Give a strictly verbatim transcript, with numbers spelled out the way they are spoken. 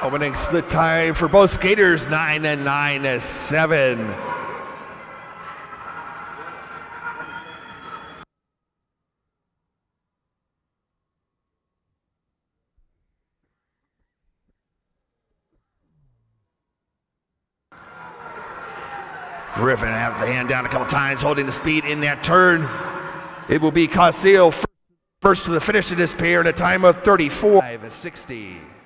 Opening split time for both skaters, nine and nine as seven. Griffin have the hand down a couple times, holding the speed in that turn. It will be Causil first to the finish of this pair at a time of thirty-four sixty.